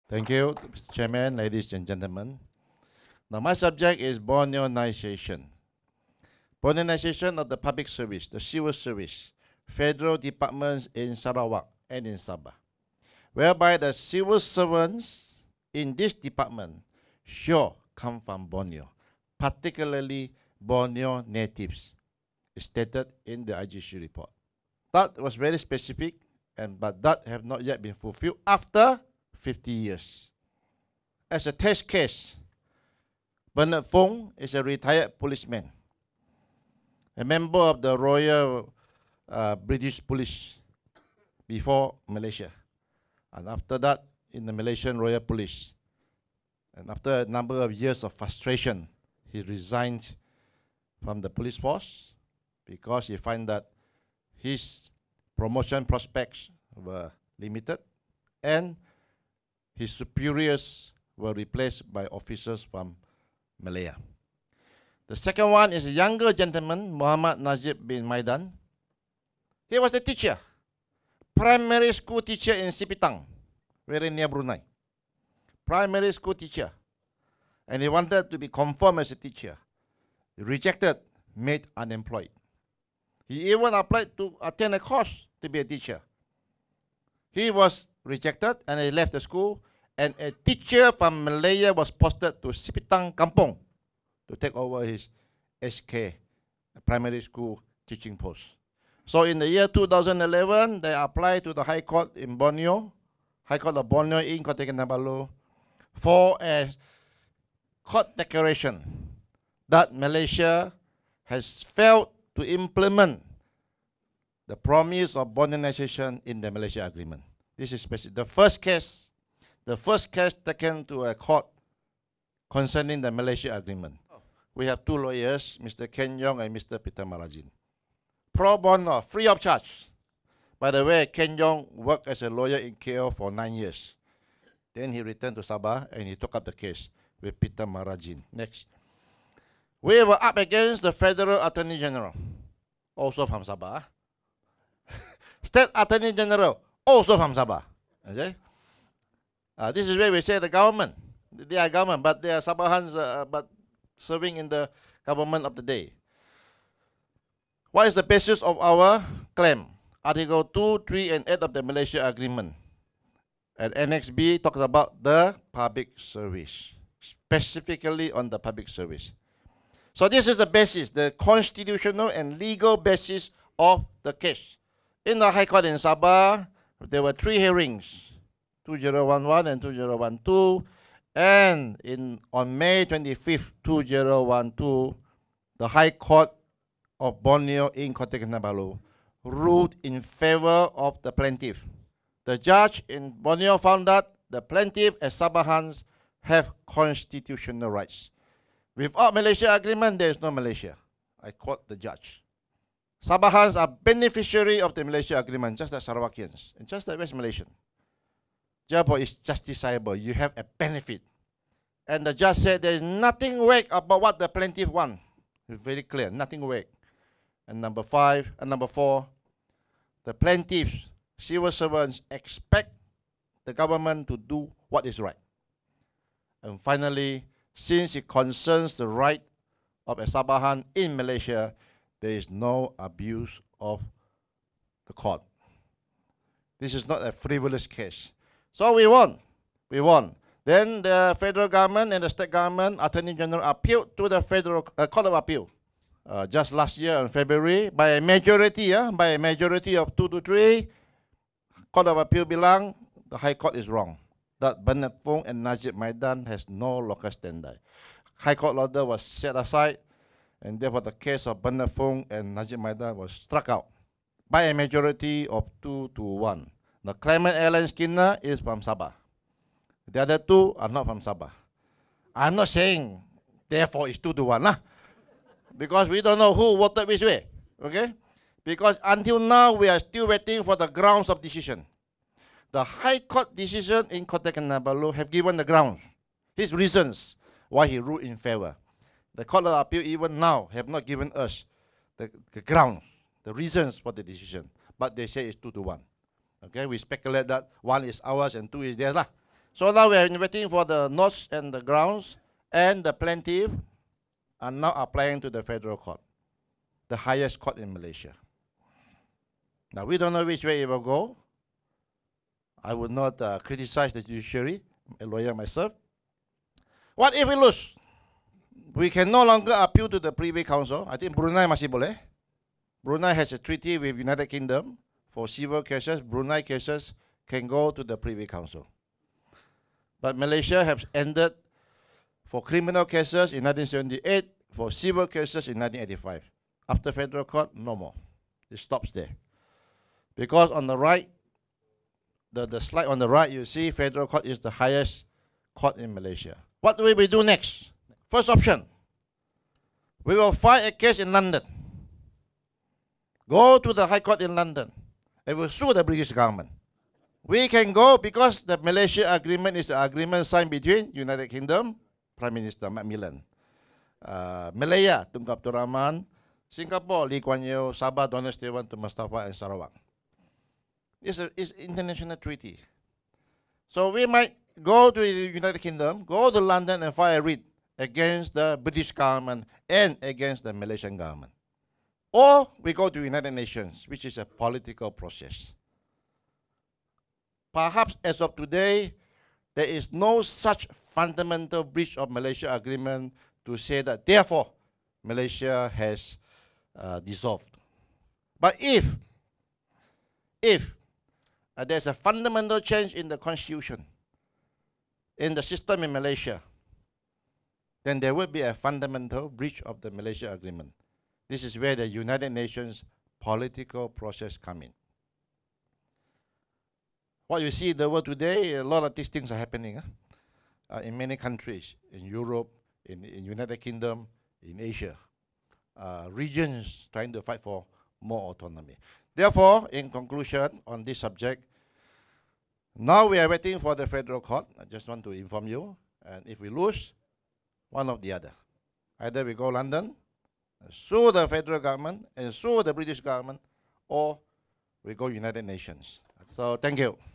Thank you, Mr. Chairman, ladies and gentlemen. Now, my subject is Borneoization. Borneoization of the public service, the civil service, federal departments in Sarawak and in Sabah, whereby the civil servants in this department sure come from Borneo, particularly Borneo natives, stated in the IGC report. That was very specific, but that have not yet been fulfilled after 50 years. As a test case, Bernard Fong is a retired policeman, a member of the Royal British Police before Malaysia, and after that in the Malaysian Royal Police. And after a number of years of frustration, he resigned from the police force because he found that his promotion prospects were limited and his superiors were replaced by officers from Malaya. The second one is a younger gentleman, Muhammad Najib bin Maidan. He was a teacher, primary school teacher in Sipitang, very near Brunei. Primary school teacher. And he wanted to be confirmed as a teacher. He rejected, made unemployed. He even applied to attend a course to be a teacher. He was rejected and he left the school, and a teacher from Malaya was posted to Sipitang Kampung to take over his SK, primary school teaching post. So in the year 2011, they applied to the High Court in Borneo, High Court of Borneo in Kota Kinabalu, for a court declaration that Malaysia has failed to implement the promise of Borneoization in the Malaysia Agreement. This is specific. The first case taken to a court concerning the Malaysia Agreement. We have two lawyers, Mr. Ken Yong and Mr. Peter Marajin. Pro bono, free of charge. By the way, Ken Yong worked as a lawyer in KL for 9 years. Then he returned to Sabah and he took up the case with Peter Marajin. Next. We were up against the Federal Attorney General, also from Sabah. State Attorney General, also from Sabah. Okay? This is where we say the government. They are government, but they are Sabahans, but serving in the government of the day. What is the basis of our claim? Article 2, 3, and 8 of the Malaysia Agreement. And Annex B talks about the public service, specifically on the public service. So this is the basis, the constitutional and legal basis of the case. In the High Court in Sabah, there were 3 hearings, 2011 and 2012, and on May 25th, 2012, the High Court of Borneo in Kota Kinabalu ruled in favor of the plaintiff. The judge in Borneo found that the plaintiff as Sabahans have constitutional rights. Without Malaysia Agreement, there is no Malaysia. I quote the judge. Sabahans are beneficiary of the Malaysia Agreement, just like Sarawakians, and just like West Malaysian. Therefore, it's justiciable. You have a benefit. And the judge said there is nothing vague about what the plaintiff wants. It's very clear, nothing vague. And number 4, the plaintiffs, civil servants, expect the government to do what is right. And finally, since it concerns the right of a Sabahan in Malaysia, there is no abuse of the court. This is not a frivolous case. So we won. Then the federal government and the state government, Attorney General, appealed to the Federal Court of Appeal just last year in February by a majority of 2 to 3. Court of Appeal bilang the High Court is wrong, that Bernard Fong and Najib Maidan has no locus standi. High Court order was set aside, and therefore the case of Bernard Fong and Najib Maidan was struck out by a majority of 2 to 1. The claimant Alan Skinner is from Sabah. The other 2 are not from Sabah. I'm not saying therefore it's 2 to 1 lah, because we don't know who voted which way. Okay? Because until now we are still waiting for the grounds of decision. The High Court decision in Kota Kinabalu have given the grounds, his reasons why he ruled in favor. The Court of Appeal even now have not given us the grounds, the reasons for the decision, but they say it's 2 to 1. Okay, we speculate that 1 is ours and 2 is theirs lah. So now we are waiting for the notes and the grounds, and the plaintiff are now applying to the federal court, the highest court in Malaysia. Now we don't know which way it will go. I would not criticize the judiciary, a lawyer myself. What if we lose? We can no longer appeal to the Privy Council. I think Brunei masih boleh. Brunei has a treaty with United Kingdom. For civil cases, Brunei cases can go to the Privy Council. But Malaysia has ended for criminal cases in 1978, for civil cases in 1985. After federal court, no more. It stops there. Because on the right, the slide on the right, you see federal court is the highest court in Malaysia. What will we do next? First option, we will file a case in London. Go to the High Court in London and we'll sue the British government. We can go because the Malaysia Agreement is an agreement signed between United Kingdom, Prime Minister Macmillan, Malaya, Tunku Abdul Rahman, Singapore, Lee Kuan Yew, Sabah, Donald Stewart, to Mustafa and Sarawak. It's an international treaty. So we might go to the United Kingdom, go to London and file a writ against the British government and against the Malaysian government. Or we go to United Nations, which is a political process. Perhaps as of today, there is no such fundamental breach of Malaysia Agreement to say that therefore Malaysia has dissolved. But if there's a fundamental change in the constitution, in the system in Malaysia, then there will be a fundamental breach of the Malaysia Agreement. This is where the United Nations political process come in. What you see in the world today, a lot of these things are happening in many countries, in Europe, in United Kingdom, in Asia. Regions trying to fight for more autonomy. Therefore, in conclusion on this subject, now we are waiting for the federal court. I just want to inform you. And if we lose, one of the other. Either we go London, sue the federal government, and sue the British government, or we go United Nations. So thank you.